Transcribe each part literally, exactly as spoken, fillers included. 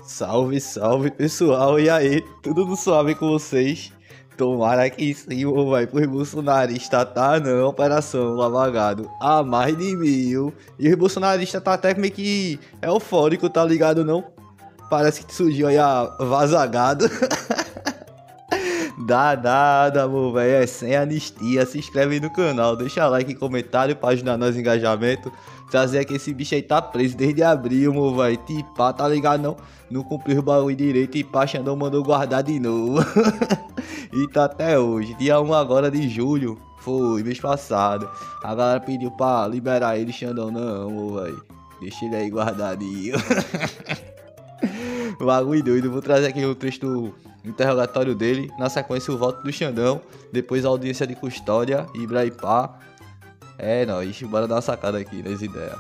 Salve, salve pessoal, e aí, tudo no suave com vocês? Tomara que sim, ô, vai, pois bolsonarista tá na Operação Lava Jato a mais de mil. E os bolsonaristas tá até meio que eufórico, tá ligado não? Parece que surgiu aí a vazagado. Dá nada, amor, velho, é sem anistia. Se inscreve aí no canal, deixa like, comentário pra ajudar nós engajamento. Trazer que esse bicho aí tá preso desde abril, meu velho. Tipá, tá ligado não? Não cumpriu o bagulho direito e pá, Xandão mandou guardar de novo. E tá até hoje, dia um agora de julho. Foi, mês passado. A galera pediu pra liberar ele, Xandão, não, meu velho. Deixa ele aí guardadinho. Bagulho doido, vou trazer aqui o trecho do interrogatório dele. Na sequência, o voto do Xandão. Depois, a audiência de custódia. Ibraipá. É nóis, bora dar uma sacada aqui nas ideias.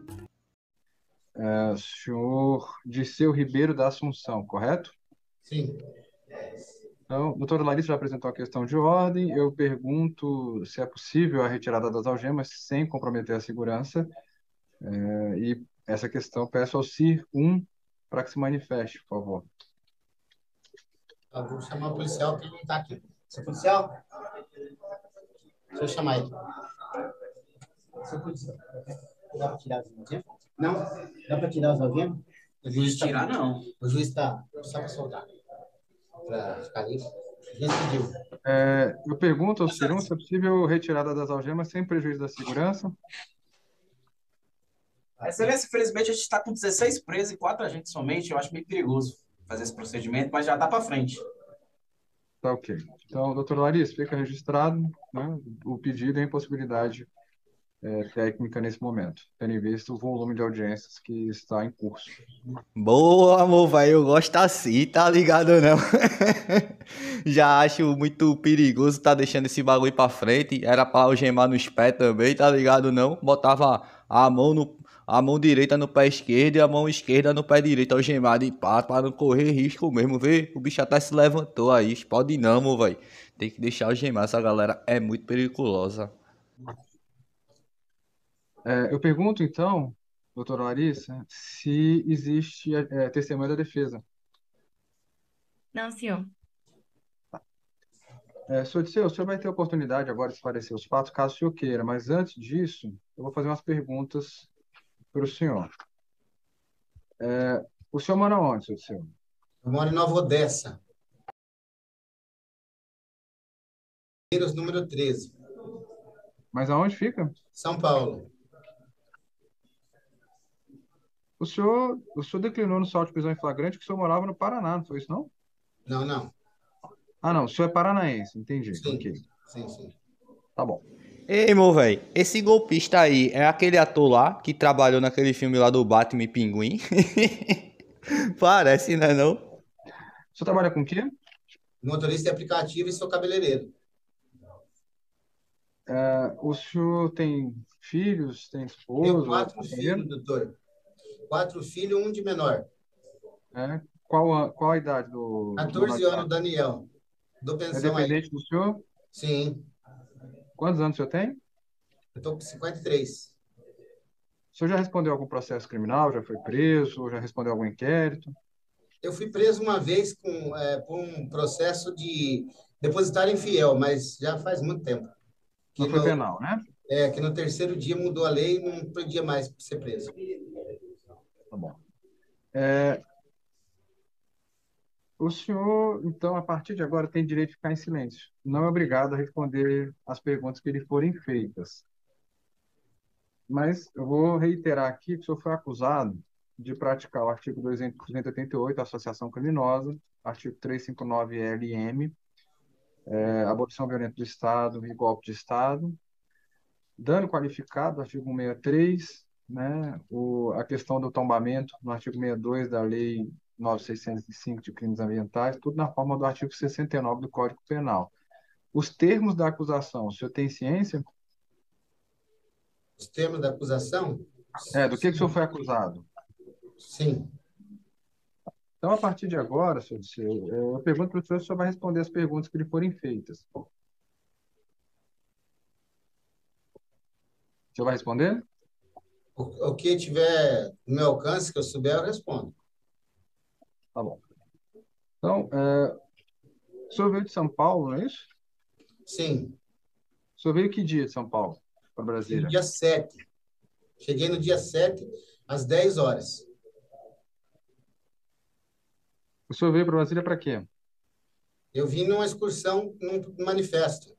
É, senhor Dirceu Ribeiro da Assunção, correto? Sim. Então, doutora Larissa já apresentou a questão de ordem. Eu pergunto se é possível a retirada das algemas sem comprometer a segurança. É, e essa questão peço ao C I R um para que se manifeste, por favor. Eu vou chamar o policial que ele não está aqui. Seu policial? Deixa eu chamar ele. Seu policial, dá para tirar as algemas? Não? Dá para tirar as algemas? O juiz tá... tirar, não. O juiz está só para soltar. Para ficar livre. O juiz pediu. É, eu pergunto ao C I R um se é possível a retirada das algemas sem prejuízo da segurança. Excelência, infelizmente a gente está com dezesseis presos e quatro agentes somente. Eu acho meio perigoso fazer esse procedimento, mas já está para frente. Tá ok. Então, doutora Larissa, fica registrado, né, o pedido e a impossibilidade é, técnica nesse momento, tendo em vista o volume de audiências que está em curso. Boa, amor, velho, eu gosto assim, tá ligado não? Já acho muito perigoso tá deixando esse bagulho pra frente. Era pra algemar nos pés também, tá ligado não? Botava a mão no a mão direita no pé esquerdo e a mão esquerda no pé direito algemado e pá, pra não correr risco mesmo, vê? O bicho até se levantou aí, pode não, amor, velho. Tem que deixar algemar, essa galera é muito perigosa. É, eu pergunto, então, doutora Larissa, se existe é, testemunha da defesa. Não, senhor. É, senhor Disseu, o senhor vai ter a oportunidade agora de esclarecer os fatos, caso o senhor queira, mas antes disso, eu vou fazer umas perguntas para o senhor. É, o senhor mora onde, senhor Disseu? Eu moro em Nova Odessa. Número treze. Mas aonde fica? São Paulo. O senhor, o senhor declinou no saldo de prisão em flagrante que o senhor morava no Paraná, não foi isso, não? Não, não. Ah, não, o senhor é paranaense, entendi. Sim, Ok, sim, sim. tá bom. Ei, meu velho, esse golpista aí é aquele ator lá que trabalhou naquele filme lá do Batman e Pinguim? Parece, né não? O senhor trabalha com o quê? Motorista de aplicativo e sou cabeleireiro. É, o senhor tem filhos, tem Tenho esposo, quatro companheiro? filhos, doutor. Quatro filhos, um de menor. É, qual a, qual a idade do, do menor quatorze de anos, idade? Daniel. Dou É pensão aí. dependente do senhor? Sim, Quantos anos o senhor tem? eu tô com cinquenta e três. O senhor já respondeu algum processo criminal? Já foi preso? Já respondeu algum inquérito? Eu fui preso uma vez com, é, por um processo de depositário infiel, mas já faz muito tempo. Não Que foi no, penal, né? é, que no terceiro dia mudou a lei e não podia mais ser preso. Tá bom. É, o senhor, então, a partir de agora, tem direito de ficar em silêncio. Não é obrigado a responder as perguntas que lhe forem feitas. Mas eu vou reiterar aqui que o senhor foi acusado de praticar o artigo duzentos e oitenta e oito, associação criminosa, artigo trezentos e cinquenta e nove L M, é, abolição violenta do Estado e golpe de Estado, dano qualificado, artigo cento e sessenta e três, né, o, a questão do tombamento, no artigo sessenta e dois da Lei nove mil seiscentos e cinco de crimes ambientais, tudo na forma do artigo sessenta e nove do Código Penal. Os termos da acusação, o senhor tem ciência? Os termos da acusação? É, do que, que o senhor Sim. foi acusado? Sim. Então, a partir de agora, senhor Disseu, eu pergunto para o senhor se o senhor vai responder as perguntas que lhe forem feitas. O senhor vai responder? O, o que tiver no meu alcance, que eu souber, eu respondo. Tá bom. Então, é, o senhor veio de São Paulo, não é isso? Sim, O senhor veio que dia de São Paulo para cheguei no Brasília? dia sete. Cheguei no dia sete, às dez horas. O senhor veio para Brasília para quê? Eu vim numa excursão, num manifesto.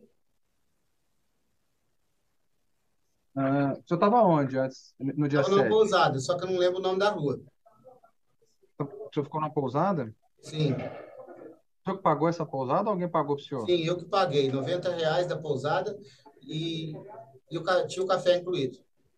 Ah, o senhor estava onde antes, no dia Estava numa sete? pousada, só que eu não lembro o nome da rua. O senhor ficou na pousada? Sim, O senhor que pagou essa pousada ou alguém pagou para o senhor? sim, eu que paguei noventa reais da pousada e, e o, ca- tinha o café incluído.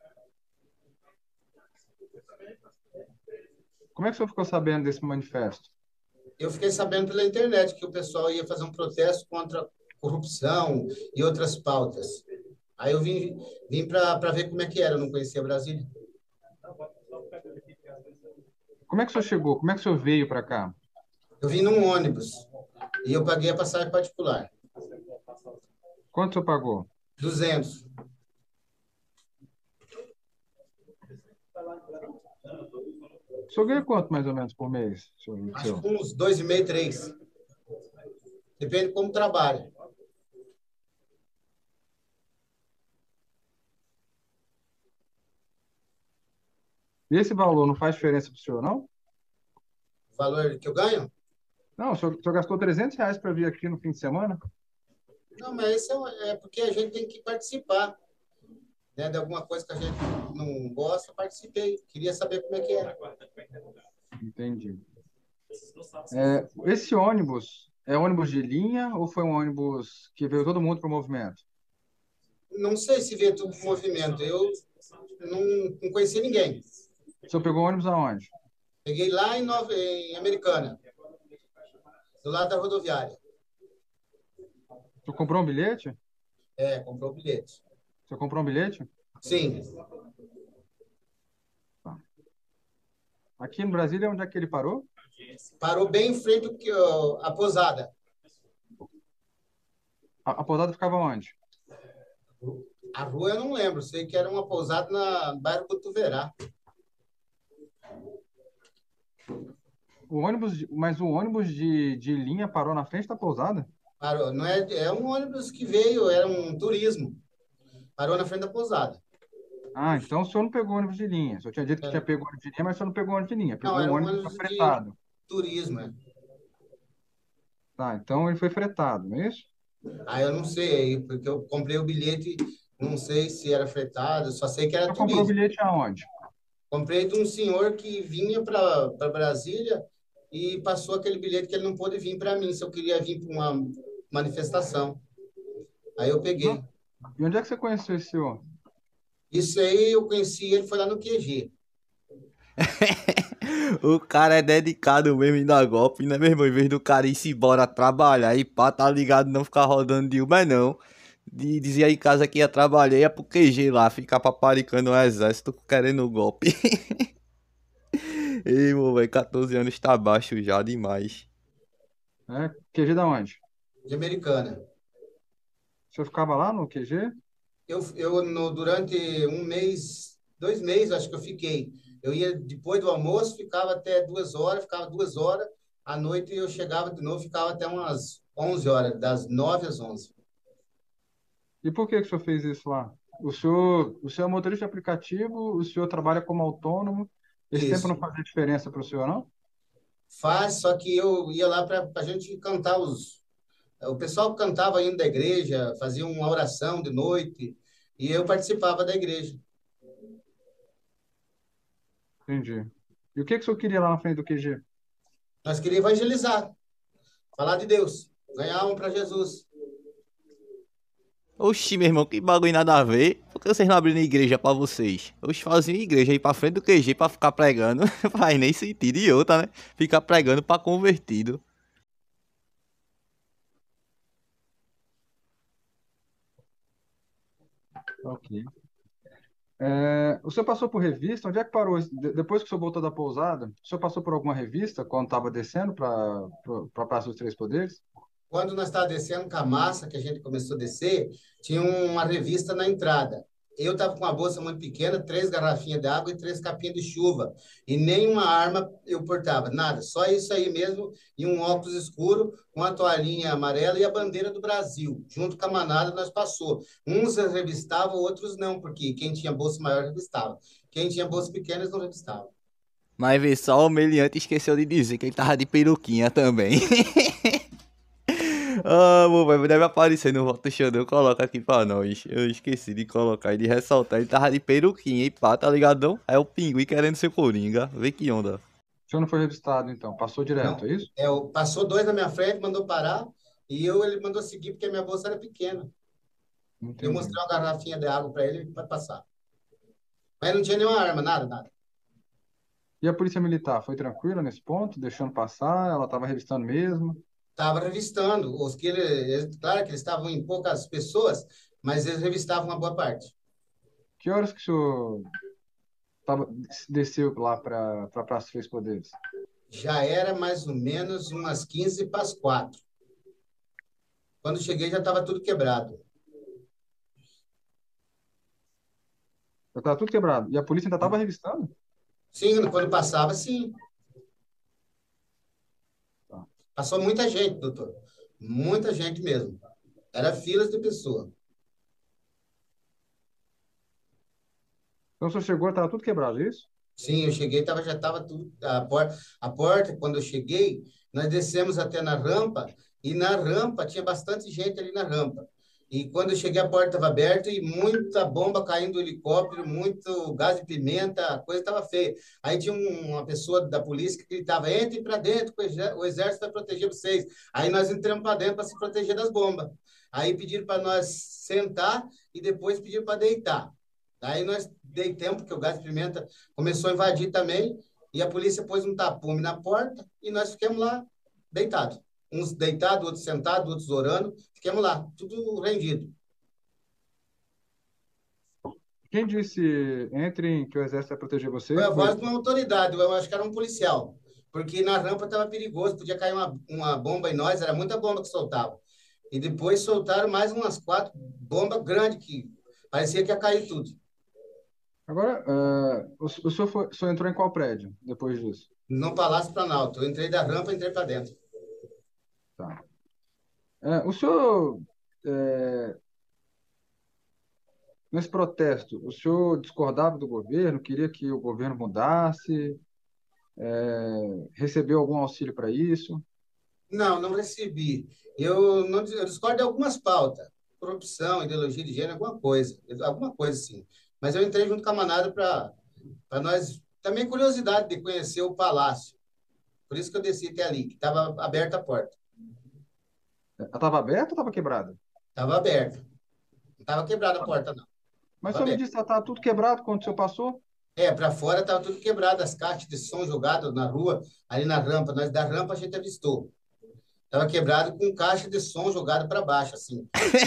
Como é que o senhor ficou sabendo desse manifesto? Eu fiquei sabendo pela internet que o pessoal ia fazer um protesto contra corrupção e outras pautas. Aí eu vim, vim para ver como é que era, eu não conhecia Brasília. Como é que o senhor chegou? Como é que o senhor veio para cá? Eu vim num ônibus e eu paguei a passagem particular, Quanto o senhor pagou? duzentos. O senhor ganha quanto mais ou menos por mês, senhor? Acho Seu? que uns dois e meio, três. Depende de como trabalha. E esse valor não faz diferença para o senhor, não? O valor que eu ganho? Não, o senhor, o senhor gastou trezentos reais para vir aqui no fim de semana? Não, mas isso é, um- é porque a gente tem que participar, né, de alguma coisa que a gente não gosta, eu participei. Queria saber como é que era. Entendi. É, esse ônibus é ônibus de linha ou foi um ônibus que veio todo mundo para o movimento? Não sei se vê tudo em movimento. Eu não, não conhecia ninguém. O senhor pegou ônibus aonde? Peguei lá em, Nova, em Americana, do lado da rodoviária. O senhor comprou um bilhete? O É, comprou o bilhete. senhor comprou um bilhete? Sim, Tá. Aqui no Brasília, onde é que ele parou? parou bem em frente ao que, ó, a posada. A, a pousada ficava onde? A rua eu não lembro, sei que era uma pousada na no bairro Cotuverá. O ônibus, de- mas o ônibus de, de linha parou na frente da pousada? Parou, não é, é um ônibus que veio, era um turismo. Parou na frente da pousada. Ah, então o senhor não pegou ônibus de linha. O senhor tinha dito que tinha É. pego ônibus de linha, mas o senhor não pegou ônibus de linha. Não, Pegou um era um ônibus ônibus de fretado. turismo. É. Tá, então ele foi fretado, não é isso? Aí eu não sei, porque eu comprei o bilhete, não sei se era fretado, só sei que O era senhor comprou o turismo. bilhete aonde? Comprei de um senhor que vinha para Brasília e passou aquele bilhete que ele não pôde vir para mim, se eu queria vir para uma manifestação. Aí eu Não. peguei. E onde é que você conheceu esse senhor? Isso aí eu conheci, ele foi lá no Q G. O cara é dedicado mesmo em dar golpe, né, meu irmão? Em vez do cara ir se embora trabalhar e pá, tá ligado, não ficar rodando de Uber, não. De, dizia em casa que ia trabalhar, ia pro Q G lá, ficar paparicando o exército, querendo o golpe. Ei, meu velho, catorze anos tá baixo já demais. É, Q G da onde? De Americana. O senhor ficava lá no Q G? Eu, eu no, durante um mês, dois meses, acho que eu fiquei. Eu ia depois do almoço, ficava até duas horas, ficava duas horas. À noite eu chegava de novo, ficava até umas onze horas, das nove às onze. E por que que o senhor fez isso lá? O senhor, o senhor é motorista de aplicativo, o senhor trabalha como autônomo. Esse tempo não Isso. fazia diferença para o senhor, não? Faz, só que eu ia lá para a gente cantar os. O pessoal cantava indo da igreja, fazia uma oração de noite, e eu participava da igreja. Entendi. E o que que o senhor queria lá na frente do Q G? Nós queríamos evangelizar, falar de Deus, ganhar alma para Jesus. Oxi, meu irmão, que bagulho nada a ver. Por que vocês não abriram igreja pra vocês? Oxi, faziam igreja aí pra frente do Q G pra ficar pregando. Faz nem sentido. E outra, né? Ficar pregando pra convertido. Ok. É, o senhor passou por revista? Onde é que parou? De- Depois que o senhor voltou da pousada, o senhor passou por alguma revista quando estava descendo para a Praça dos Três Poderes? Quando nós estávamos descendo com a massa, que a gente começou a descer, tinha uma revista na entrada. Eu estava com uma bolsa muito pequena, três garrafinhas de água e três capinhas de chuva. E nenhuma arma eu portava, nada. Só isso aí mesmo e um óculos escuro, uma toalhinha amarela e a bandeira do Brasil. Junto com a manada, nós passou. Uns revistavam, outros não, porque quem tinha bolsa maior revistava. Quem tinha bolsa pequena, não revistava. Mas vê só, o meliante esqueceu de dizer que ele tava de peruquinha também. Ah, meu velho, deve aparecer no Voto Xandão, coloca aqui pra nós. Eu esqueci de colocar e de ressaltar. Ele tava de peruquinha e pá, tá ligadão? É o Pinguim querendo ser Coringa. Vê que onda. O senhor não foi revistado, então? Passou direto, Não. é isso? É, o- passou dois na minha frente, mandou parar, e eu ele mandou seguir porque a minha bolsa era pequena. Eu Entendi. mostrei uma garrafinha de água para ele para passar. Mas não tinha nenhuma arma, nada, nada. E a polícia militar foi tranquila nesse ponto, deixando passar? Ela estava revistando mesmo? Estava revistando. Os que ele, eles- claro que eles estavam em poucas pessoas, mas eles revistavam uma boa parte. Que horas que o senhor tava, desceu lá para a Praça dos Três Poderes? Já era mais ou menos umas quinze para as quatro. Quando cheguei já estava tudo quebrado. Já estava tudo quebrado. E a polícia ainda estava revistando? Sim, quando passava, sim. Tá. Passou muita gente, doutor. Muita gente mesmo. Era filas de pessoas. Então o senhor chegou, estava tudo quebrado, é isso? Sim, eu cheguei, tava, já estava tudo. A porta, a porta, quando eu cheguei, nós descemos até na rampa, e na rampa tinha bastante gente ali na rampa. E quando eu cheguei, a porta estava aberta e muita bomba caindo do helicóptero, muito gás de pimenta, a coisa estava feia. Aí tinha um- uma pessoa da polícia que gritava: entrem para dentro, que o exé- o exército vai proteger vocês. Aí nós entramos para dentro para se proteger das bombas. Aí pediram para nós sentar e depois pediram para deitar. Aí nós dei tempo, porque o gás de pimenta começou a invadir também, e a polícia pôs um tapume na porta, e nós ficamos lá deitados. Uns deitados, outros sentados, outros orando, ficamos lá, tudo rendido. Quem disse, entrem, que o exército vai proteger Foi vocês? a Foi voz de uma autoridade, eu acho que era um policial, porque na rampa estava perigoso, podia cair uma, uma bomba em nós, era muita bomba que soltava. E depois soltaram mais umas quatro bombas grandes, que parecia que ia cair tudo. Agora, ah, o, o senhor, foi- o senhor entrou em qual prédio depois disso? No Palácio Planalto, eu entrei da rampa, entrei para dentro. Tá. É, o senhor, é, nesse protesto, o senhor discordava do governo, queria que o governo mudasse, é, recebeu algum auxílio para isso? Não, não recebi. Eu, não, eu discordo de algumas pautas. Corrupção, ideologia de gênero, alguma coisa. Alguma coisa, sim. Mas eu entrei junto com a manada para nós... Também curiosidade de conhecer o palácio. Por isso que eu desci até ali, que estava aberta a porta. Ela estava aberta ou estava quebrada? Estava aberta. Não estava quebrada a porta, não. Mas o Tava senhor me aberta. disse que ela estava tudo quebrado quando o senhor passou? É, para fora estava tudo quebrado, as caixas de som jogadas na rua, ali na rampa. Nós da rampa a gente avistou. Estava quebrado com caixa de som jogado para baixo, assim.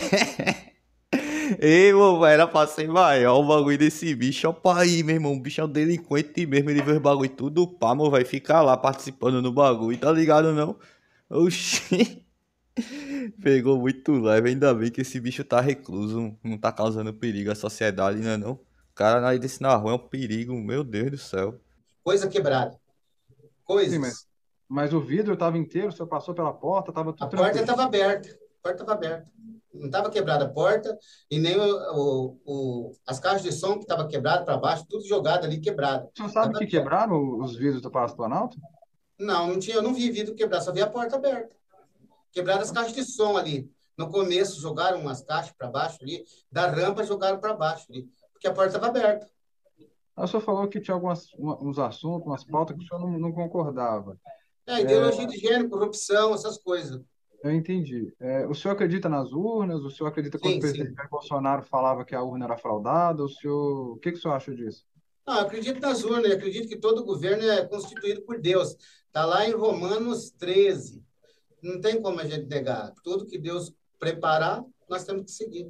Ei, meu velho, era pra ser maior o bagulho desse bicho. Ó, pra aí, meu irmão. O bicho é um delinquente mesmo. Ele vê os bagulho tudo pá, meu velho. Ficar lá participando no bagulho, tá ligado não? Oxi. Pegou muito leve. Ainda bem que esse bicho tá recluso. Não tá causando perigo à sociedade, né não? O cara aí desse na rua é um perigo. Meu Deus do céu. Coisa quebrada. Sim, mas, Coisas. mas o vidro estava inteiro, o senhor passou pela porta, estava A tudo porta tranquilo. estava aberta. A porta estava aberta. Não estava quebrada a porta e nem o, o, o- as caixas de som que estavam quebradas para baixo, tudo jogado ali, quebrado. O senhor sabe Tava que aberto. quebraram os vidros do Palácio Planalto? Não, não tinha, eu não vi vidro quebrar, só vi a porta aberta. Quebraram as caixas de som ali. No começo, jogaram umas caixas para baixo ali, da rampa jogaram para baixo ali, porque a porta estava aberta. Aí o senhor falou que tinha alguns uns assuntos, umas pautas que o senhor não, não concordava. É, ideologia de gênero, corrupção, essas coisas. Eu entendi. É, o senhor acredita nas urnas? O senhor acredita quando o Sim, presidente sim. Jair Bolsonaro falava que a urna era fraudada? O senhor, o que que o senhor acha disso? Não, eu acredito nas urnas, eu acredito que todo governo é constituído por Deus. Está lá em Romanos treze. Não tem como a gente negar. Tudo que Deus preparar, nós temos que seguir.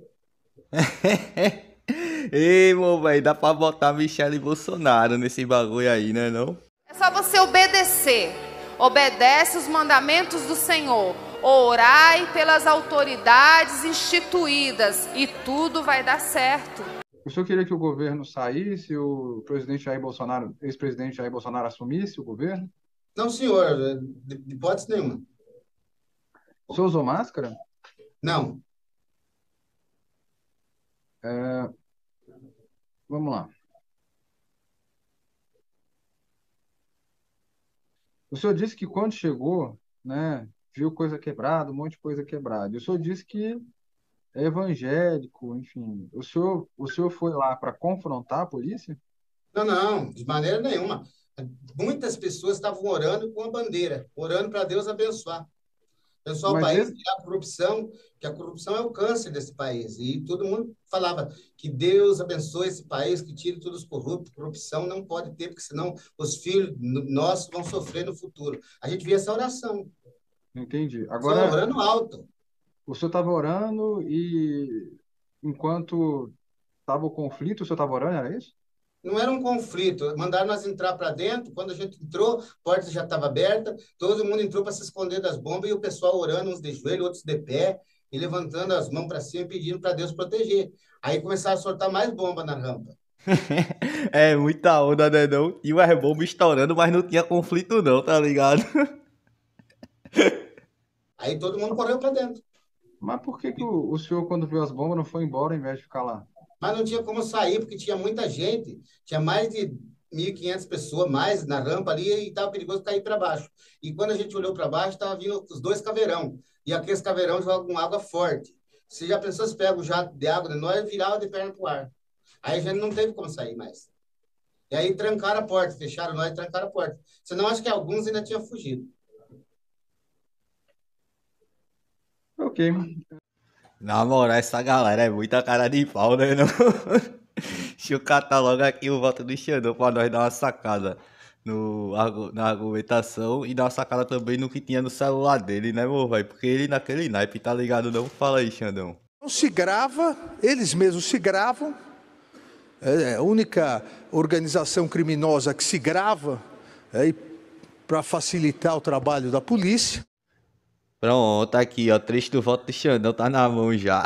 Ei, meu velho, dá pra botar Michele Bolsonaro nesse bagulho aí, né não? É só você obedecer. Obedece os mandamentos do Senhor. Orai pelas autoridades instituídas e tudo vai dar certo. O senhor queria que o governo saísse, o presidente Jair Bolsonaro, ex-presidente Jair Bolsonaro assumisse o governo? Não, senhor, de, de hipótese nenhuma. O senhor usou máscara? Não. É, vamos lá. O senhor disse que quando chegou, né, viu coisa quebrada, um monte de coisa quebrada. E o senhor disse que é evangélico, enfim. O senhor, o senhor foi lá para confrontar a polícia? Não, não, de maneira nenhuma. Muitas pessoas estavam orando com a bandeira, orando para Deus abençoar. Abençoar o Mas país, ele, tirar a corrupção, que a corrupção é o câncer desse país. E todo mundo falava que Deus abençoe esse país, que tire todos os corruptos. Corrupção não pode ter, porque senão os filhos nossos vão sofrer no futuro. A gente via essa oração, entendi. só Agora, orando alto. o senhor estava orando e enquanto estava o conflito, o senhor estava orando, era isso? Não era um conflito. Mandaram nós entrar para dentro. Quando a gente entrou, a porta já estava aberta. Todo mundo entrou para se esconder das bombas e o pessoal orando, uns de joelho, outros de pé, e levantando as mãos para cima e pedindo para Deus proteger. Aí começaram a soltar mais bomba na rampa. É muita onda, né não? E o airbomba estourando, mas não tinha conflito não, tá ligado? Aí todo mundo correu para dentro. Mas por que que o, o senhor, quando viu as bombas, não foi embora ao invés de ficar lá? Mas não tinha como sair, porque tinha muita gente. Tinha mais de mil e quinhentas pessoas mais na rampa ali e estava perigoso cair para baixo. E quando a gente olhou para baixo, estava vindo os dois caveirão. E aqueles caveirão jogam água forte. Se já pensou, se pega o jato de água de nós, virava de perna para o ar. Aí a gente não teve como sair mais. E aí trancaram a porta, fecharam nós e trancaram a porta. Senão, acho que alguns ainda tinham fugido. Ok. Na moral, essa galera é muita cara de pau, né não? Deixa eu catar logo aqui o voto do Xandão pra nós dar uma sacada no, argu- na argumentação e dar uma sacada também no que tinha no celular dele, né, meu velho? Porque ele naquele naipe, tá ligado não? Fala aí, Xandão. Não se grava, eles mesmos se gravam. É a única organização criminosa que se grava é, para facilitar o trabalho da polícia. Pronto, tá aqui, ó. Trecho do voto do Xandão tá na mão já.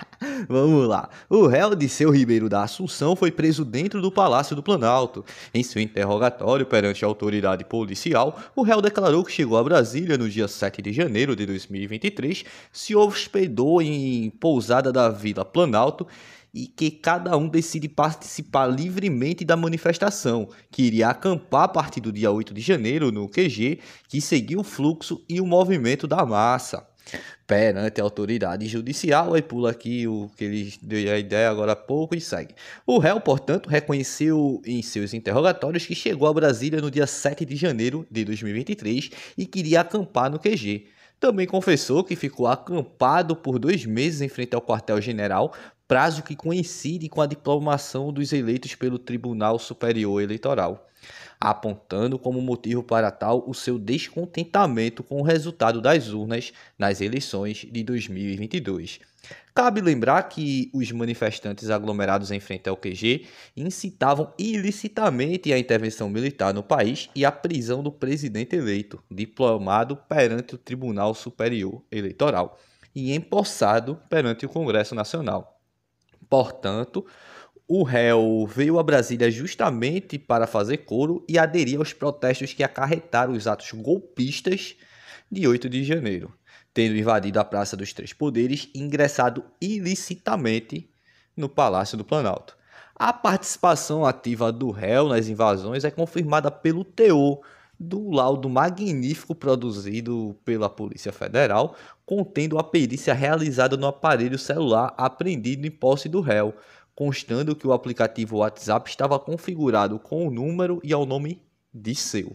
Vamos lá. O réu Disseu Ribeiro da Assunção foi preso dentro do Palácio do Planalto. Em seu interrogatório perante a autoridade policial, o réu declarou que chegou a Brasília no dia sete de janeiro de dois mil e vinte e três, se hospedou em pousada da Vila Planalto e que cada um decide participar livremente da manifestação, que iria acampar a partir do dia oito de janeiro no Q G, que seguiu o fluxo e o movimento da massa. Perante a autoridade judicial, aí pula aqui o que ele deu a ideia agora há pouco e segue. O réu, portanto, reconheceu em seus interrogatórios que chegou a Brasília no dia sete de janeiro de dois mil e vinte e três e queria acampar no Q G. Também confessou que ficou acampado por dois meses em frente ao quartel-general, prazo que coincide com a diplomação dos eleitos pelo Tribunal Superior Eleitoral, apontando como motivo para tal o seu descontentamento com o resultado das urnas nas eleições de dois mil e vinte e dois. Cabe lembrar que os manifestantes aglomerados em frente ao Q G incitavam ilicitamente a intervenção militar no país e a prisão do presidente eleito, diplomado perante o Tribunal Superior Eleitoral e empossado perante o Congresso Nacional. Portanto, o réu veio a Brasília justamente para fazer coro e aderir aos protestos que acarretaram os atos golpistas de oito de janeiro, tendo invadido a Praça dos Três Poderes e ingressado ilicitamente no Palácio do Planalto. A participação ativa do réu nas invasões é confirmada pelo teor do laudo magnífico produzido pela Polícia Federal, contendo a perícia realizada no aparelho celular apreendido em posse do réu, constando que o aplicativo WhatsApp estava configurado com o número e ao nome Disseu.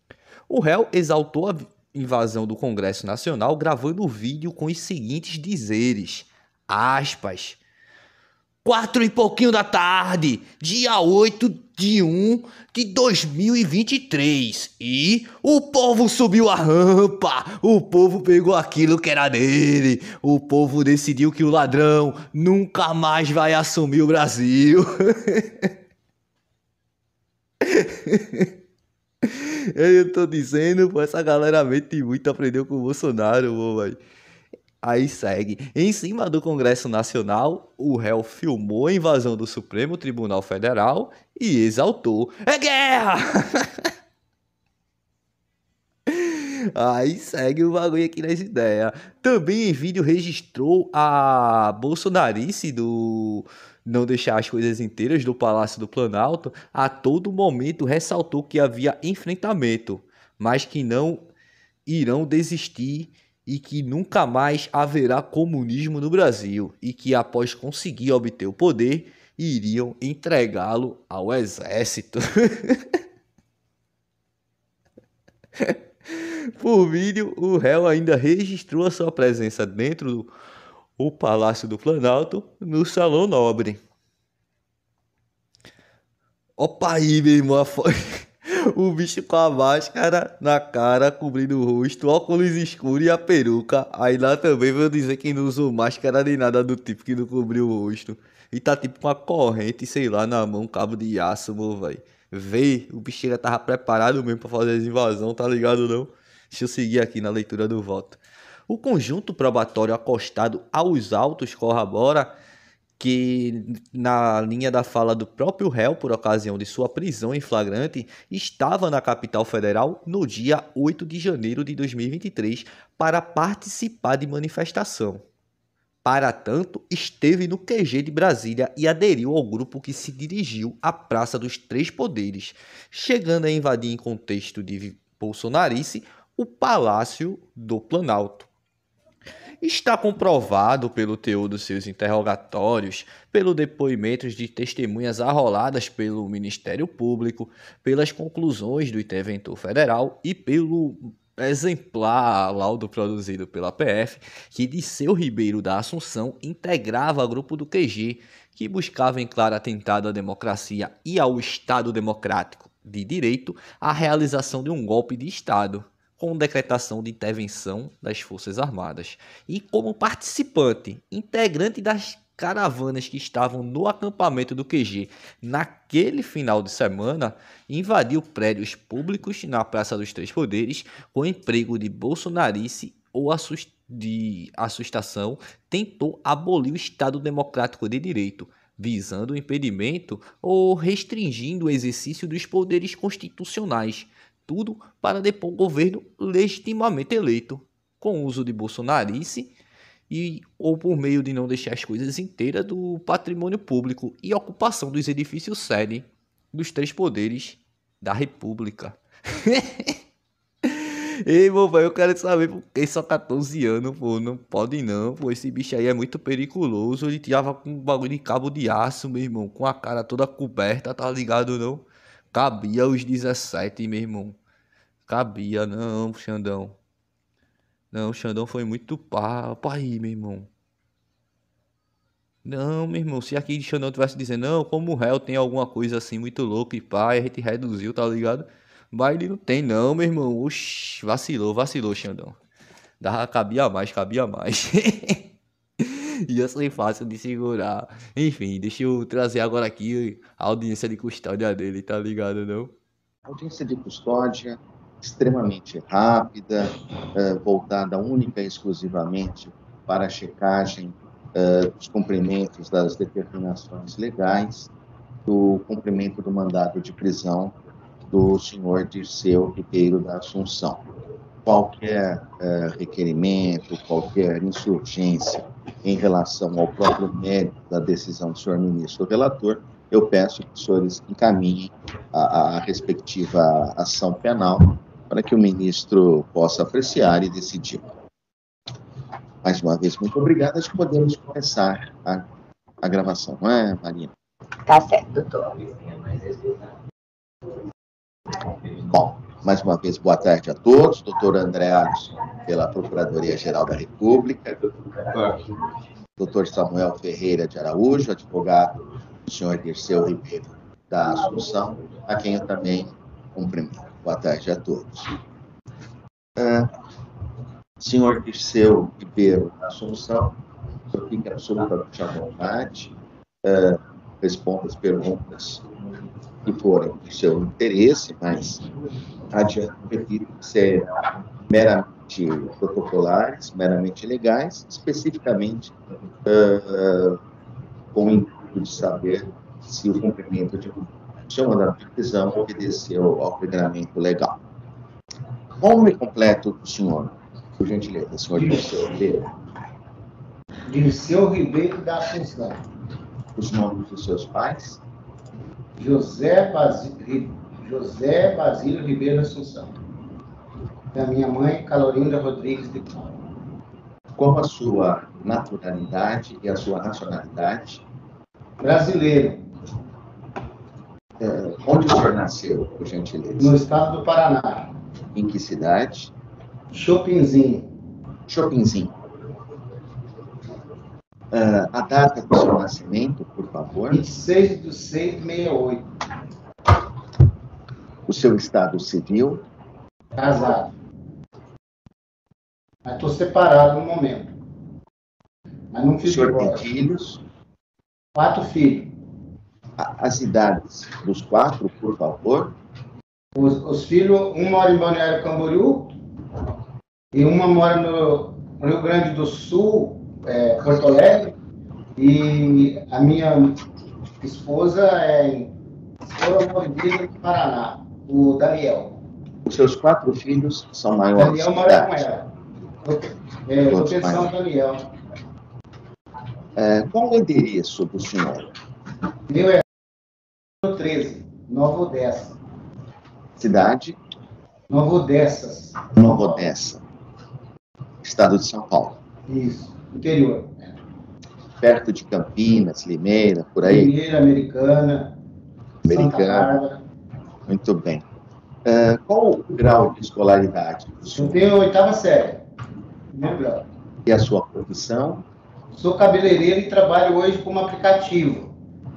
O réu exaltou a invasão do Congresso Nacional gravando o vídeo com os seguintes dizeres, aspas, quatro e pouquinho da tarde, dia oito de um de dois mil e vinte e três. E o povo subiu a rampa, o povo pegou aquilo que era dele, o povo decidiu que o ladrão nunca mais vai assumir o Brasil. Eu tô dizendo, pô, essa galera mente muito, aprendeu com o Bolsonaro, pô, velho. Aí segue. Em cima do Congresso Nacional, o réu filmou a invasão do Supremo Tribunal Federal e exaltou: é guerra! Aí segue o bagulho aqui nas ideias. Também em vídeo registrou a bolsonarice do não deixar as coisas inteiras do Palácio do Planalto. A todo momento ressaltou que havia enfrentamento, mas que não irão desistir e que nunca mais haverá comunismo no Brasil e que após conseguir obter o poder, iriam entregá-lo ao exército. Por vídeo, o réu ainda registrou a sua presença dentro do Palácio do Planalto, no Salão Nobre. Opa aí, meu irmão, o bicho com a máscara na cara, cobrindo o rosto, óculos escuros e a peruca. Aí lá também vou dizer que não usou máscara nem nada do tipo, que não cobriu o rosto. E tá tipo com uma corrente, sei lá, na mão, um cabo de aço, meu velho. Vê, o bicho já tava preparado mesmo pra fazer as invasões, tá ligado não? Deixa eu seguir aqui na leitura do voto. O conjunto probatório acostado aos autos corrobora que, na linha da fala do próprio réu por ocasião de sua prisão em flagrante, estava na capital federal no dia oito de janeiro de dois mil e vinte e três para participar de manifestação. Para tanto, esteve no Q G de Brasília e aderiu ao grupo que se dirigiu à Praça dos Três Poderes, chegando a invadir em contexto de bolsonarice o Palácio do Planalto. Está comprovado pelo teor dos seus interrogatórios, pelos depoimentos de testemunhas arroladas pelo Ministério Público, pelas conclusões do interventor federal e pelo exemplar laudo produzido pela P F, que Dirceu Ribeiro da Assunção integrava grupo do Q G, que buscava em claro atentado à democracia e ao Estado Democrático de Direito a realização de um golpe de Estado, com decretação de intervenção das Forças Armadas. E como participante, integrante das caravanas que estavam no acampamento do Q G naquele final de semana, invadiu prédios públicos na Praça dos Três Poderes com emprego de bolsonarice ou de assustação, tentou abolir o Estado Democrático de Direito, visando o impedimento ou restringindo o exercício dos poderes constitucionais, tudo para depor o governo legitimamente eleito, com uso de bolsonarice e, ou por meio de não deixar as coisas inteiras do patrimônio público e ocupação dos edifícios sede dos três poderes da República. Ei, meu velho, eu quero saber por que só catorze anos, pô, não pode não, pô, esse bicho aí é muito periculoso, ele tirava com um bagulho de cabo de aço, meu irmão, com a cara toda coberta, tá ligado não? Cabia os dezessete, meu irmão. Cabia, não, Xandão. Não, Xandão foi muito pá. Pá aí, meu irmão. Não, meu irmão. Se aqui Xandão tivesse dizendo, não, como o réu tem alguma coisa assim muito louca e pá, a gente reduziu, tá ligado? Mas ele não tem, não, meu irmão. Oxi, vacilou, vacilou, Xandão. Dava, cabia mais, cabia mais. Ia ser fácil de segurar. Enfim, deixa eu trazer agora aqui a audiência de custódia dele, tá ligado, não? Audiência de custódia extremamente rápida, uh, voltada única e exclusivamente para a checagem uh, dos cumprimentos das determinações legais do cumprimento do mandado de prisão do senhor Dirceu Ribeiro da Assunção. Qualquer uh, requerimento, qualquer insurgência em relação ao próprio mérito da decisão do senhor ministro relator, eu peço que os senhores encaminhem a, a respectiva ação penal para que o ministro possa apreciar e decidir. Mais uma vez, muito obrigado. Acho que podemos começar a, a gravação, não é, Marina? Tá certo, doutor. Bom, mais uma vez, boa tarde a todos. Doutor André Alisson, pela Procuradoria-Geral da República. Doutor Samuel Ferreira de Araújo, advogado do senhor Dirceu Ribeiro da Assunção, a quem eu também cumprimento. Boa tarde a todos. Uh, senhor Dirceu Ribeiro da Assunção, o senhor fica absolutamente à vontade, uh, responda as perguntas que forem do seu interesse, mas adianto, repito, que é meramente meramente protocolares, meramente legais, especificamente uh, com o intuito de saber se o cumprimento de seu mandado de prisão obedeceu ao regramento legal. Qual o nome completo do senhor? Por gentileza, senhor Dirceu Ribeiro. Dirceu Ribeiro da Assunção. Os nomes dos seus pais? José Basílio, José Basílio Ribeiro da Assunção. Da minha mãe, Calorinda Rodrigues de Paulo. Qual a sua naturalidade e a sua nacionalidade? Brasileiro. É, onde o senhor nasceu, por gentileza? No estado do Paraná. Em que cidade? Chopinzinho. Chopinzinho. Uh, a data do seu nascimento, por favor? vinte e seis de seis de sessenta e oito. O seu estado civil? Casado. Mas estou separado no momento. Mas não fiz o senhor divórcio. Tem filhos? Quatro filhos. As idades dos quatro, por favor? Os, os filhos, um mora em Balneário Camboriú e uma mora no Rio Grande do Sul, é, Porto Alegre, e a minha esposa é em Sorocaba, no Paraná, o Daniel. Os seus quatro filhos são maiores Daniel mora com ela. É, proteção Daniel. É, qual o endereço do senhor? Meu é treze, Nova Odessa. Cidade? Nova Odessas. Nova Odessa. Estado de São Paulo. Isso, interior. Perto de Campinas, Limeira, por aí? Limeira, Americana, Americana. Santa Bárbara. Muito bem. Uh, qual o grau de escolaridade do senhor? Eu tenho oitava série. Primeiro grau. E a sua profissão? Sou cabeleireiro e trabalho hoje como aplicativo.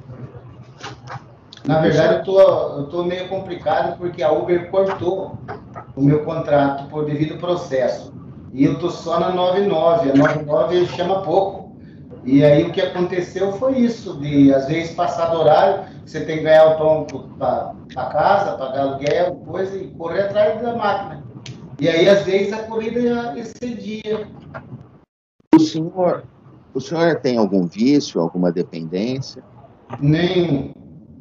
Na verdade, eu tô, eu tô meio complicado porque a Uber cortou o meu contrato por devido processo. E eu tô só na noventa e nove. A noventa e nove chama pouco. E aí o que aconteceu foi isso, de às vezes passar do horário, você tem que ganhar o pão para casa, pagar aluguel, coisa, e correr atrás da máquina. E aí, às vezes, a corrida excedia. O senhor, o senhor tem algum vício, alguma dependência? Nenhum.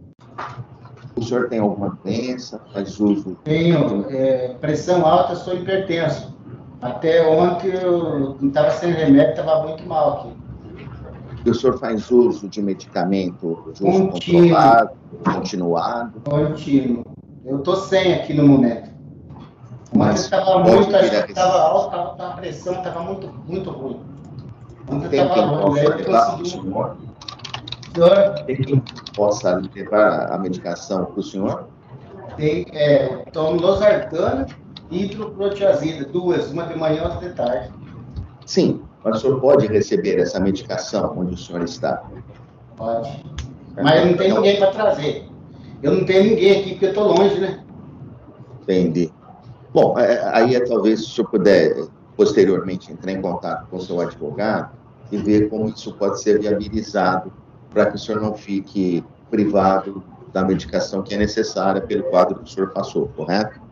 O senhor tem alguma doença? Faz uso? Tenho é, pressão alta, sou hipertenso. Até ontem eu estava sem remédio, estava muito mal aqui. E o senhor faz uso de medicamento de uso Contínuo. controlado, continuado? Contínuo. Eu estou sem aqui no momento. Mas estava pode muito, vir acho a que estava alta, tava, a pressão estava muito, muito ruim. Ontem Tem estava quem ruim, possa aí eu levar para o consegui. senhor? Senhor, Tem quem possa levar a medicação para o senhor? tem, é, tomo losartana e hidroproteazida, duas, uma de manhã e outra de tarde. Sim, mas o senhor pode receber essa medicação onde o senhor está? Pode. Mas não tem ninguém para trazer. Eu não tenho ninguém aqui porque eu estou longe, né? Entendi. Bom, é, aí é talvez se o senhor puder posteriormente entrar em contato com o seu advogado e ver como isso pode ser viabilizado para que o senhor não fique privado da medicação que é necessária pelo quadro que o senhor passou, correto?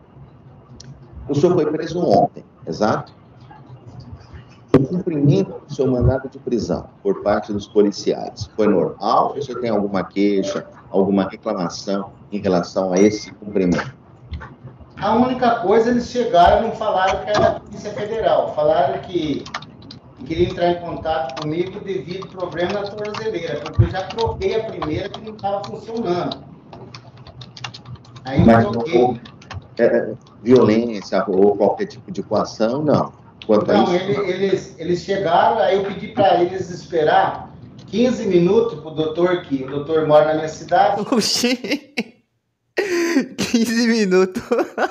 O senhor foi preso ontem, exato? O cumprimento do seu mandado de prisão por parte dos policiais foi normal ou o senhor tem alguma queixa, alguma reclamação em relação a esse cumprimento? A única coisa, eles chegaram e não falaram que era a Polícia Federal. Falaram que queriam entrar em contato comigo devido ao problema na tornozeleira, porque eu já troquei a primeira que não estava funcionando. Aí Mas eu não troquei. houve é, violência ou qualquer tipo de coação, não. Quanto a Não, isso, ele- não. eles, eles chegaram, aí eu pedi para eles esperar quinze minutos para o doutor, que o doutor mora na minha cidade. Oxi. quinze minutos.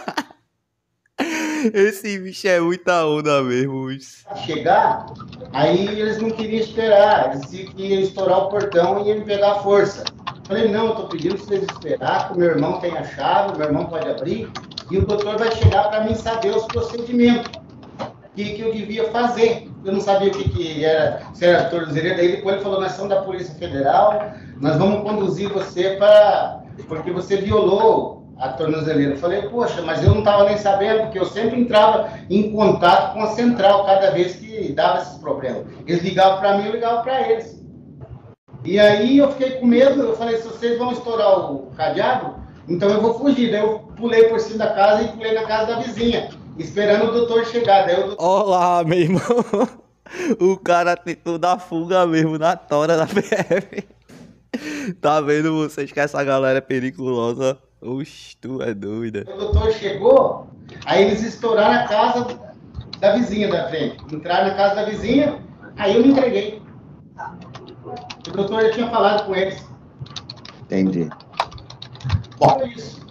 Esse bicho é muita onda mesmo, bicho. Chegar, aí eles não queriam esperar, eles diziam que iam estourar o portão e iam me pegar a força. Falei, não, eu tô pedindo pra vocês esperar, que o meu irmão tem a chave, o meu irmão pode abrir, e o doutor vai chegar para mim saber os procedimentos que, que eu devia fazer. Eu não sabia o que, que era, se era tornozeleira, daí depois ele falou, nós somos da Polícia Federal, nós vamos conduzir você para... porque você violou a tornozeleira. Eu falei, poxa, mas eu não estava nem sabendo, porque eu sempre entrava em contato com a central cada vez que dava esses problemas. Eles ligavam para mim, eu ligava para eles. E aí eu fiquei com medo, eu falei, se vocês vão estourar o cadeado, então eu vou fugir. Daí eu pulei por cima da casa e pulei na casa da vizinha, esperando o doutor chegar. Daí o doutor... Olá, meu irmão. O cara tentou dar fuga mesmo na tora da P F. Tá vendo vocês que essa galera é periculosa? Oxe, tu é doida. O doutor chegou, aí eles estouraram a casa da vizinha da frente. Entraram na casa da vizinha, aí eu me entreguei. O doutor já tinha falado com eles. Entendi. Bom,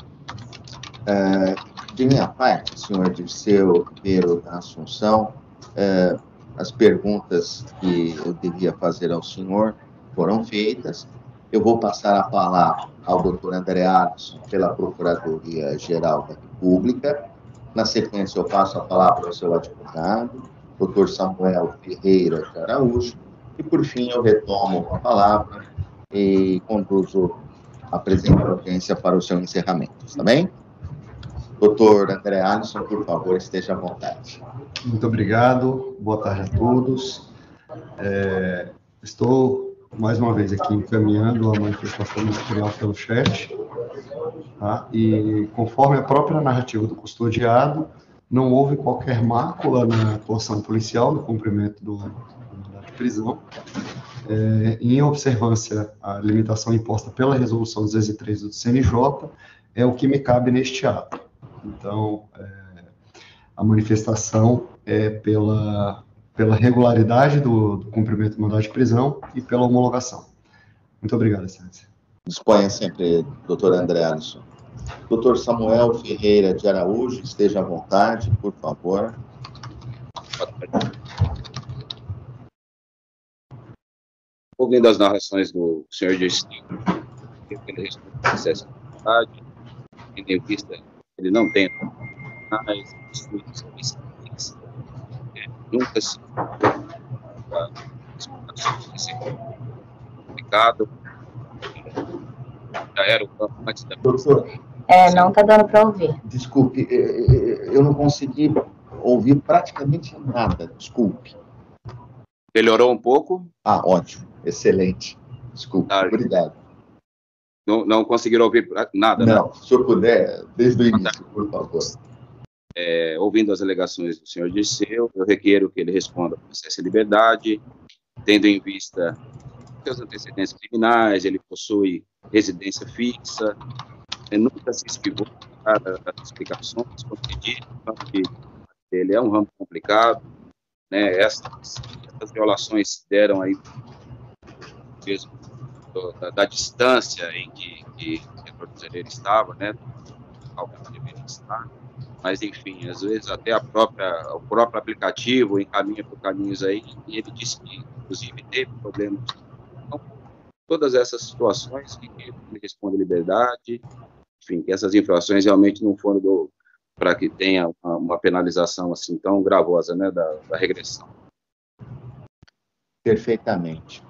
é, de minha parte, senhor Dirceu Ribeiro da Assunção, é, as perguntas que eu devia fazer ao senhor foram feitas. Eu vou passar a palavra ao doutor André Alisson, pela Procuradoria-Geral da República. Na sequência, eu passo a palavra ao seu advogado, doutor Samuel Ferreira de Araújo, e, por fim, eu retomo a palavra e conduzo a presente audiência para o seu encerramento, tá bem? doutor André Alisson, por favor, esteja à vontade. Muito obrigado, boa tarde a todos. É, estou... mais uma vez aqui encaminhando a manifestação ministerial pelo chat, tá? E conforme a própria narrativa do custodiado, não houve qualquer mácula na atuação policial no cumprimento do mandado de prisão, é, em observância à limitação imposta pela resolução duzentos e três do C N J, é o que me cabe neste ato. Então, é, a manifestação é pela... pela regularidade do, do cumprimento do mandado de prisão e pela homologação. Muito obrigado, excelência. Disponha sempre, doutor André Alisson. doutor Samuel Ferreira de Araújo, esteja à vontade, por favor. Ouvindo as narrações do senhor Dirceu, ele responde ao processo de vontade, tendo em vista ele não tem mais estudos específicos, nunca se complicado, já era o campo antes da... Doutor, é, não está dando para ouvir. Desculpe, eu não consegui ouvir praticamente nada, desculpe. Melhorou um pouco? Ah, ótimo, excelente. Desculpe, ah, obrigado. Não, não conseguiram ouvir nada, não, né? Se eu puder, desde o início, por favor. É, ouvindo as alegações do senhor Dirceu, eu requero que ele responda ao processo de liberdade, tendo em vista seus antecedentes criminais, ele possui residência fixa, nunca se esquivou das explicações, como que disse, ele é um ramo complicado, né? Essas, essas violações deram aí mesmo da, da distância em que, que a tornozeleira estava, né? Ao que ela deveria estar. Mas, enfim, às vezes até a própria, o próprio aplicativo encaminha por caminhos aí, e ele disse que, inclusive, teve problemas. Então, todas essas situações que ele responde à liberdade, enfim, que essas infrações realmente não foram para que tenha uma, uma penalização assim tão gravosa, né, da, da regressão. Perfeitamente.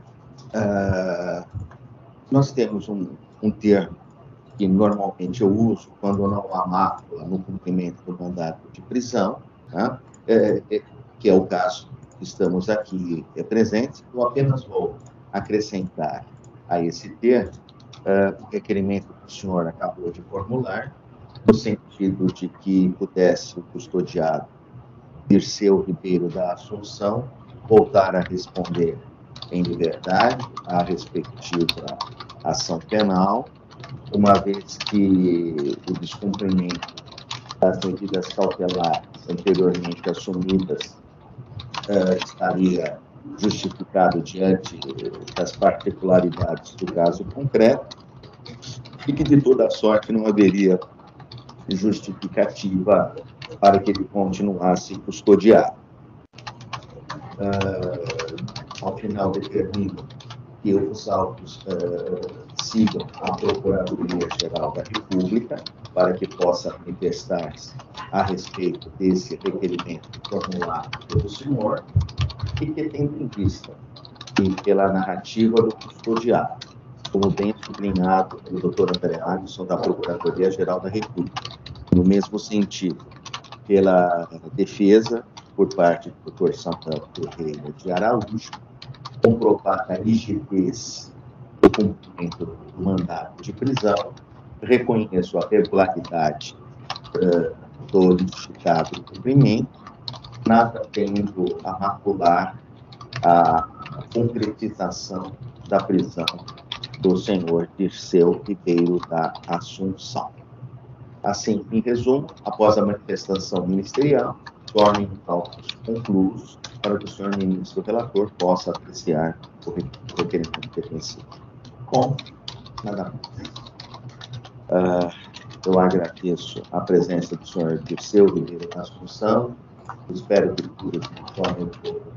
Uh, nós temos um, um termo que normalmente eu uso quando não há mácula no cumprimento do mandato de prisão, tá? é, é, que é o caso que estamos aqui é, presentes. Eu apenas vou acrescentar a esse termo uh, o requerimento que o senhor acabou de formular, no sentido de que pudesse o custodiado Dirceu Ribeiro da Assunção voltar a responder em liberdade à respectiva ação penal, uma vez que o descumprimento das medidas cautelares anteriormente assumidas uh, estaria justificado diante das particularidades do caso concreto e que, de toda sorte, não haveria justificativa para que ele continuasse custodiado. Uh, ao final, determino que os autos uh, sigam a Procuradoria-Geral da República para que possa manifestar-se a respeito desse requerimento formulado pelo senhor e que, tendo em vista e pela narrativa do custodiado, como bem sublinhado pelo doutor André Alisson, da Procuradoria-Geral da República. No mesmo sentido, pela defesa, por parte do doutor Samuel Ferreira de Araújo, comprovada a rigidez do cumprimento do mandato de prisão, reconheço a regularidade uh, do licitado cumprimento, nada tendo a macular a concretização da prisão do senhor Dirceu Ribeiro da Assunção. Assim, em resumo, após a manifestação ministerial, tornem autos conclusos para que o senhor ministro relator possa apreciar o requerimento defensivo. Bom, nada mais. Uh, eu agradeço a presença do senhor Dirceu Ribeiro da Assunção. Espero que tudo de forma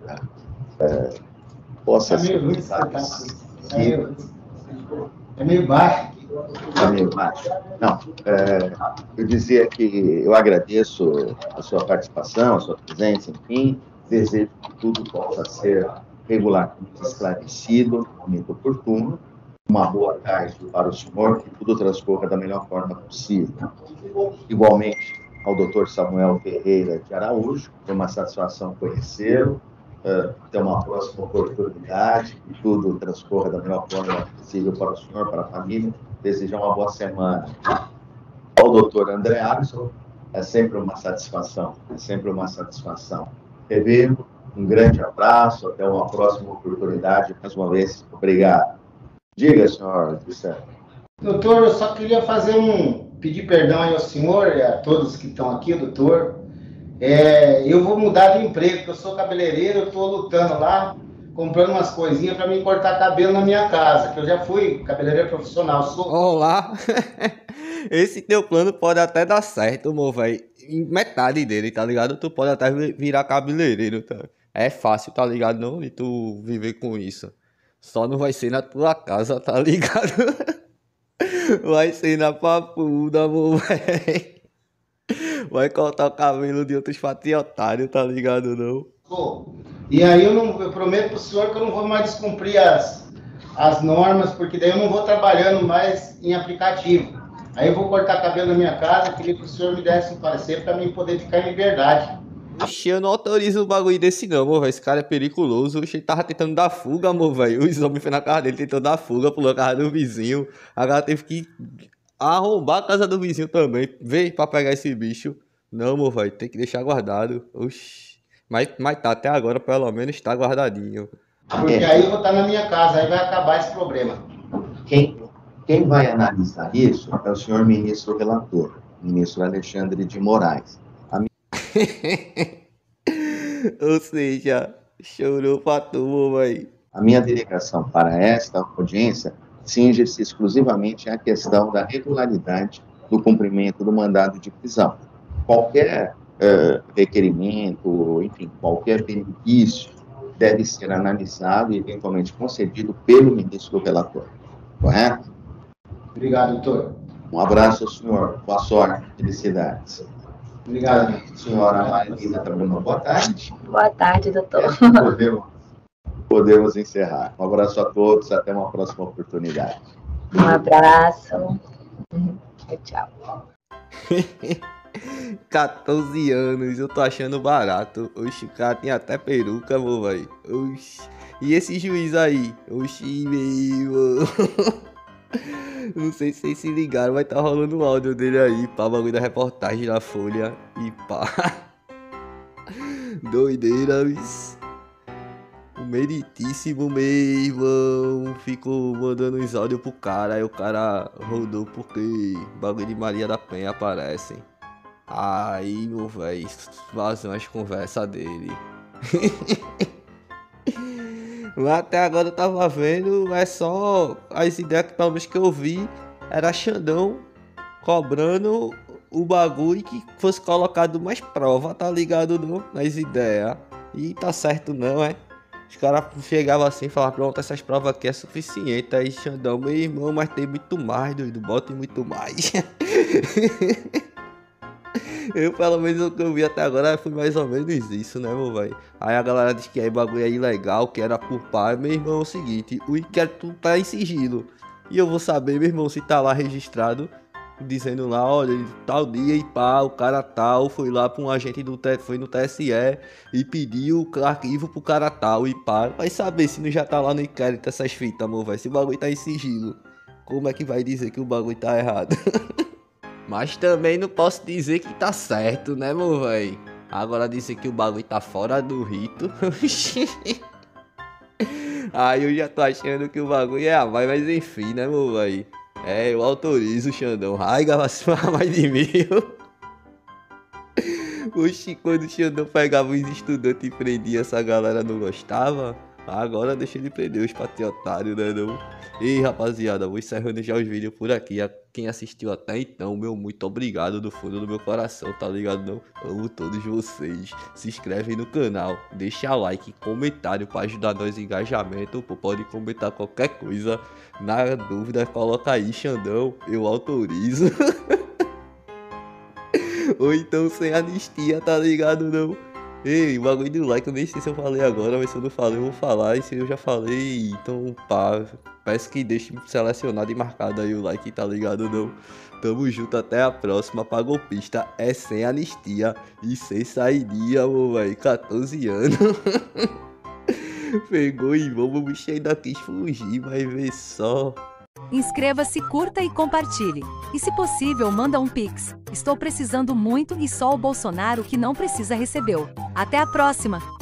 uh, possa tá ser. Meio tá, tá meio, é meio baixo. Está meio baixo. Não, é, eu dizia que eu agradeço a sua participação, a sua presença, enfim, desejo que tudo possa ser regularmente esclarecido no momento oportuno. Uma boa tarde para o senhor, que tudo transcorra da melhor forma possível. Igualmente, ao doutor Samuel Ferreira de Araújo, foi uma satisfação conhecê-lo, uh, ter uma próxima oportunidade, que tudo transcorra da melhor forma possível para o senhor, para a família. Desejar uma boa semana. Ao doutor André Alisson, é sempre uma satisfação, é sempre uma satisfação. Revê-lo, um grande abraço, até uma próxima oportunidade. Mais uma vez, obrigado. Diga, senhor Dirceu. Doutor, eu só queria fazer um, pedir perdão aí ao senhor e a todos que estão aqui, doutor. É, eu vou mudar de emprego, porque eu sou cabeleireiro, eu estou lutando lá, comprando umas coisinhas para me cortar cabelo na minha casa, que eu já fui cabeleireiro profissional. Sou... Olá! Esse teu plano pode até dar certo, meu velho. Em metade dele, tá ligado? Tu pode até virar cabeleireiro, tá? É fácil, tá ligado? Não? E tu viver com isso. Só não vai ser na tua casa, tá ligado? Vai ser na papuda, meu velho. Vai cortar o cabelo de outros patriotários, tá ligado? Não? E aí eu, não, eu prometo pro senhor que eu não vou mais descumprir as, as normas, porque daí eu não vou trabalhando mais em aplicativo. Aí eu vou cortar cabelo na minha casa, queria que o senhor me desse um parecer para mim poder ficar em liberdade. Oxi, eu não autorizo um bagulho desse não, meu velho. Esse cara é periculoso. Oxi, ele tava tentando dar fuga, meu velho. Os homens foi na casa dele, tentou dar fuga, pulou a casa do vizinho. Agora teve que arrombar a casa do vizinho também. Veio pra pegar esse bicho. Não, meu velho, tem que deixar guardado. Oxi. Mas, mas tá, até agora, pelo menos, tá guardadinho. Porque aí eu vou estar na minha casa, aí vai acabar esse problema. Quem, quem vai analisar isso é o senhor ministro relator, ministro Alexandre de Moraes. A minha... Ou seja, chorou pra tu, velho. A minha delegação para esta audiência cinge-se exclusivamente à questão da regularidade do cumprimento do mandado de prisão. Qualquer uh, requerimento, enfim, qualquer benefício deve ser analisado e eventualmente concedido pelo ministro relator. Correto? Obrigado, doutor. Um abraço ao senhor. Boa sorte. Felicidades. Obrigado. Senhora Marisa, também uma boa tarde. Boa tarde, doutor. É, podemos, podemos encerrar. Um abraço a todos. Até uma próxima oportunidade. Um abraço. Tchau. quatorze anos, eu tô achando barato. Oxi, o cara tem até peruca, meu velho. Oxi. E esse juiz aí? Oxi, meu. Não sei se vocês se ligaram, vai tá rolando o áudio dele aí, pá, bagulho da reportagem da Folha. E pá. Doideira, bis. O meritíssimo meu irmão ficou mandando uns áudios pro cara, aí o cara rodou porque bagulho de Maria da Penha aparece. Aí, meu velho, vazam as conversas dele. Mas até agora eu tava vendo, é só as ideias que pelo menos que eu vi, era Xandão cobrando o bagulho que fosse colocado mais prova, tá ligado não? Nas ideias. E tá certo não, é? Os caras chegavam assim e falavam, pronto, essas provas aqui é suficiente. Aí Xandão, meu irmão, mas tem muito mais, doido, bota muito mais. Eu, pelo menos, o que eu vi até agora foi mais ou menos isso, né, meu velho? Aí a galera diz que aí bagulho é ilegal, que era por pai. Meu irmão, é o seguinte, o inquérito tá em sigilo. E eu vou saber, meu irmão, se tá lá registrado, dizendo lá, olha, tal dia e pá, o cara tal foi lá pra um agente do T, foi no T S E e pediu o arquivo pro cara tal e pá. Vai saber se não já tá lá no inquérito essas fitas, amor, vai. Se o bagulho tá em sigilo, como é que vai dizer que o bagulho tá errado? Mas também não posso dizer que tá certo, né, meu véi? Agora dizer que o bagulho tá fora do rito. Aí eu já tô achando que o bagulho é a mais, mas enfim, né, meu véi? É, eu autorizo o Xandão. Ai, gava mais de mil. Oxi, quando o Xandão pegava os estudantes e prendia, essa galera não gostava. Agora deixa ele prender os patriotários, né, não? E rapaziada, vou encerrando já os vídeos por aqui. A quem assistiu até então, meu muito obrigado do fundo do meu coração, tá ligado não? Amo todos vocês. Se inscreve no canal, deixa like, comentário pra ajudar nós em engajamento. Pô, pode comentar qualquer coisa. Na dúvida, coloca aí, Xandão, eu autorizo. Ou então sem anistia, tá ligado não? Ei, o bagulho do like, eu nem sei se eu falei agora, mas se eu não falei, eu vou falar. E se eu já falei, então pá, peço que deixe selecionado e marcado aí o like, tá ligado não? Tamo junto, até a próxima. Pra golpista é sem anistia e sem saidia, amor, véi, quatorze anos. Pegou e vamos, o bicho ainda quis fugir, vai ver só. Inscreva-se, curta e compartilhe. E se possível, manda um pix. Estou precisando muito e só o Bolsonaro que não precisa recebeu. Até a próxima!